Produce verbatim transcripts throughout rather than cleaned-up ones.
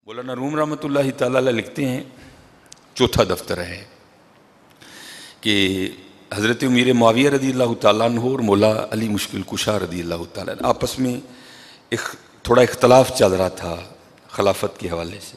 مولانا روم رحمۃ اللہ تعالیٰ علیہ لکھتے ہیں چوتھا دفتر ہے کہ حضرت امیر معاویہ رضی اللہ تعالیٰ عنہ اور مولا علی مشکل کشا رضی اللہ تعالیٰ عنہ آپس میں ایک تھوڑا اختلاف چل رہا تھا خلافت کے حوالے سے.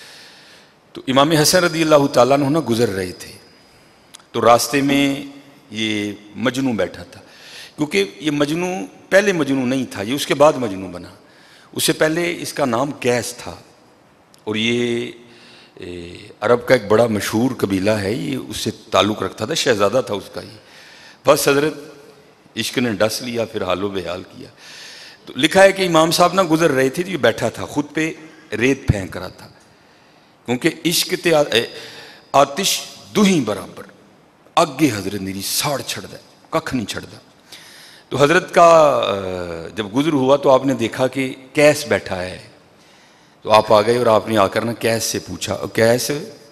تو امام حسن رضی اللہ تعالیٰ عنہ گزر رہے تھے تو راستے میں یہ مجنوں بیٹھا تھا، کیونکہ یہ مجنوں پہلے مجنوں نہیں تھا، یہ اس کے بعد مجنوں بنا. اس سے پہلے اس کا نام قیس تھا اور یہ عرب کا ایک بڑا مشہور قبیلہ ہے، یہ اس سے تعلق رکھتا تھا، شہزادہ تھا اس کا. یہ بس حضرت عشق نے ڈس لیا، پھر حال و بحال کیا. تو لکھا ہے کہ امام صاحب نہ گزر رہے تھے، یہ بیٹھا تھا خود پہ ریت پھینک رہا تھا، کیونکہ عشق تے آتش دوہیں برابر اگے حضرت میری ساڑ چھڑ دا ککھ نہیں چھڑ دا. تو حضرت کا جب گزر ہوا تو آپ نے دیکھا کہ قیس بیٹھا ہے، تو آپ آ گئے اور آپ نے آ کر نا قیس سے پوچھا، قیس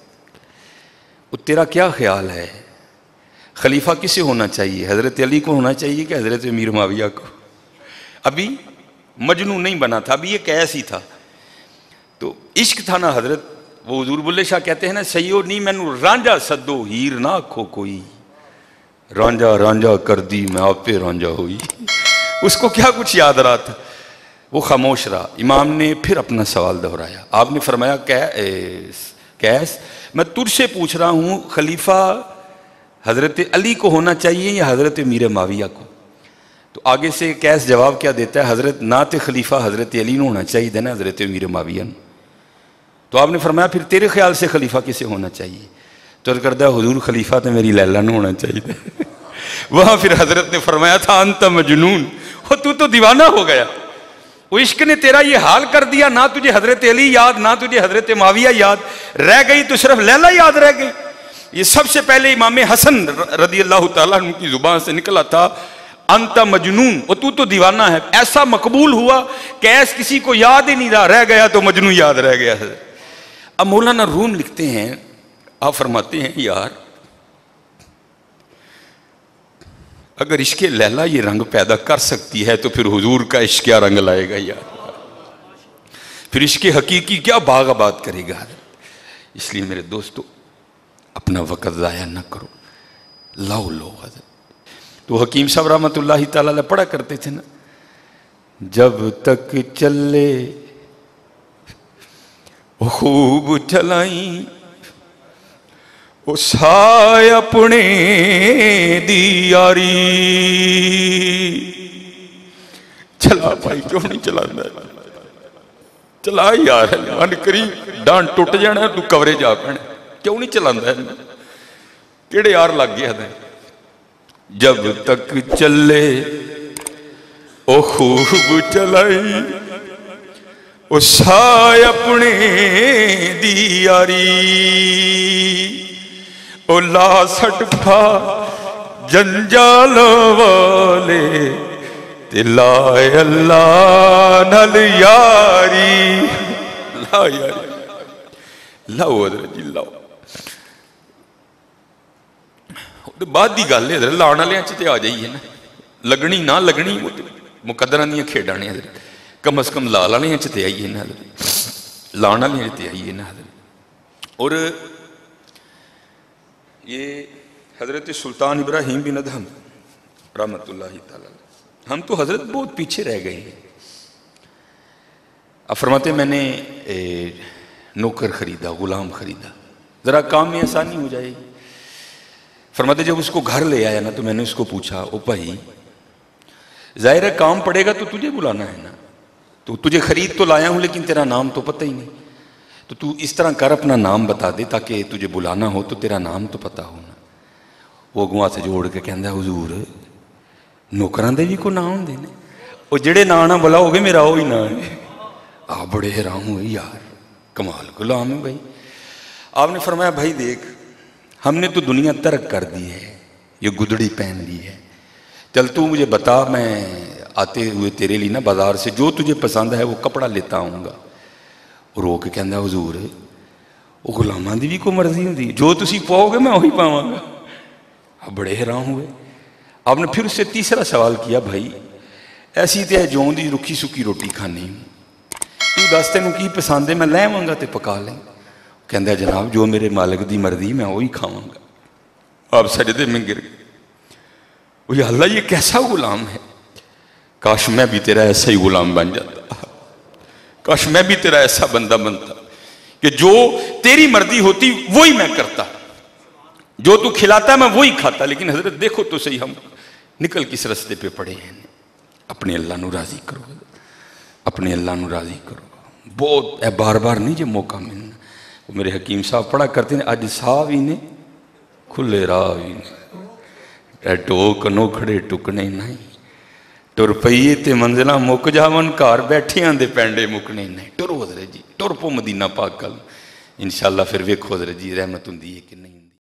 وہ تیرا کیا خیال ہے، خلیفہ کسے ہونا چاہیے، حضرت علی کو ہونا چاہیے کہ حضرت امیر معاویہ کو؟ ابھی مجنون نہیں بنا تھا، ابھی یہ قیس ہی تھا. تو عشق تھا نا حضرت، وہ حضور بلے شاہ کہتے ہیں نا، سیو نہیں مینو رانجا سدو ہیر نہ کھو کوئی، رانجا رانجا کر دی میں آپ پہ رانجا ہوئی. اس کو کیا کچھ یاد رہا تھا، وہ خاموش رہا. امام نے پھر اپنا سوال دہرایا، آپ نے فرمایا قیس میں تجھ سے پوچھ رہا ہوں خلیفہ حضرت علی کو ہونا چاہیے یا حضرت امیر معاویہ کو؟ تو آگے سے قیس جواب کیا دیتا ہے، حضرت نہ تے خلیفہ حضرت علی نے ہونا چاہیے دینا حضرت امیر معاویہ نے. تو آپ نے فرمایا پھر تیرے خیال سے خلیفہ کسے ہونا چاہیے؟ تو کردہ حضور خلیفہ تو میری لیلا نے ہونا چاہیے. وہاں پھر حضرت نے فرمایا تھا انت مجنون، وہ تو تو دیوانہ ہو گیا، وہ عشق نے تیرا یہ حال کر دیا، نہ تجھے حضرت علی یاد نہ تجھے حضرت معاویہ یاد، رہ گئی تو صرف لیلا یاد رہ گئی. یہ سب سے پہلے امام حسن رضی اللہ تعالیٰ عنہ کی زبان سے نکلا تھا انت مجنون، وہ تو تو دیوانہ ہے. ایسا مقبول ہوا کہ ایس کسی کو یاد ہی نہیں رہا، رہ گیا تو مجنون یاد رہ گیا. اب مولانا روم لکھتے ہیں، آپ فرماتے ہیں یار اگر عشق لیلا یہ رنگ پیدا کر سکتی ہے تو پھر حضور کا عشق کیا رنگ لائے گا یار، پھر عشق حقیقی کیا باغ آباد کرے گا. اس لیے میرے دوستو اپنا وقت ضائع نہ کرو، لاؤ لو حضرت. تو حکیم صاحب رحمۃ اللہ تعالیٰ علیہ پڑھا کرتے تھے نا، جب تک چلے خوب چلائیں وہ سائے اپنے دی یاری. چلا بھائی کیوں نہیں چلا چلا یار، من کری ڈانٹ ٹوٹ جانا تو کورے جا پہنے، کیوں نہیں چلا کیڑے یار لگ گیا ہے. جب تک چلے او خوب چلائی او سائے اپنے دی یاری، او لا سٹ پھا جنجال والے تے لائے اللہ نل یاری. لا یاری لاؤ حضرت جی لاؤ. بعد دی گل ہے حضرت، لانا لیا چتے آ جائیے نا، لگنی نہ لگنی مقدرہ دیا کھیڑا نے حضرت، کم از کم لالا لیا چتے آئیے نا حضرت، لانا لیا چتے آئیے نا حضرت. اور یہ حضرت سلطان ابراہیم بن ادہم رحمت اللہ تعالیٰ، ہم تو حضرت بہت پیچھے رہ گئے ہیں. اب فرماتے میں نے نوکر خریدا، غلام خریدا، ذرا کام میں آسانی ہو جائے گی. فرماتے جب اس کو گھر لے آیا نا تو میں نے اس کو پوچھا، او بھائی ظاہر ہے کام پڑے گا تو تجھے بلانا ہے نا، تو تجھے خرید تو لایا ہوں لیکن تیرا نام تو پتہ ہی نہیں، تو تو اس طرح کر اپنا نام بتا دے تاکہ تجھے بلانا ہو تو تیرا نام تو پتہ ہونا. وہ اگوں ہاتھ جوڑ کے کہندا حضور نوکران دے بھی کو نام ہوندے نے، وہ جڑے نا نہ بلاؤ گے میرا وہی نا ہے. آ بڑے حیران ہوئے یار کمال غلام ہے بھائی. آپ نے فرمایا بھائی دیکھ ہم نے تو دنیا ترک کر دی ہے، یہ گدڑی پہن لی ہے، چل تو مجھے بتا میں آتے ہوئے تیرے لیے نا بازار سے جو تجھے پسند ہے وہ کپڑا لیتا آؤں گا. رو کے کہندا حضور وہ غلامان دی بھی کو مرضی ہوندی، جو تسی پاؤ گے میں وہی پاواں گا. بڑے حیران ہوئے. آپ نے پھر اس سے تیسرا سوال کیا، بھائی ایسی تے جون دی رکھی سکی روٹی کھانی، تو دس تینوں کی پسند ہے میں لے آواں گا تے پکا لیں گا. کہندا ہے جناب جو میرے مالک دی مرضی میں وہی کھاواں گا. آپ سجدے میں گر گئے. وہ یا اللہ یہ کیسا غلام ہے, کاش میں بھی تیرا ایسا ہی غلام بن جاتا, کاش میں بھی تیرا ایسا بندہ بنتا کہ جو تیری مرضی ہوتی وہی میں کرتا, جو تو کھلاتا میں وہی کھاتا. لیکن حضرت دیکھو تو صحیح ہم نکل کس رستے پہ پڑے ہیں. اپنے اللہ نو راضی کرو, اپنے اللہ نو راضی کرو. بہت اے بار بار نہیں جو موقع ملنا. وہ میرے حکیم صاحب پڑھا کرتے ہیں اج ساہ بھی نے کھلے راہ بھی نے ٹوک نو کھڑے ٹکنے نہیں, ٹر پئیے تے منزلہ مک جاون گھر بیٹھیاں دے پینڈے مکنے نہیں. ٹرو حضرت جی ٹر پو مدینہ پاک کل انشاءاللہ پھر ویکھو حضرت جی رحمت ہوندی ہے کہ نہیں.